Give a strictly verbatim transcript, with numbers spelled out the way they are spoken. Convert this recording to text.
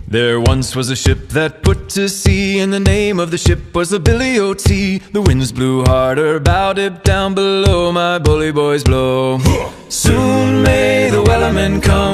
There once was a ship that put to sea, and the name of the ship was the Billy O T. The winds blew harder, bowed it down below, my bully boys blow. Soon may the wellerman come.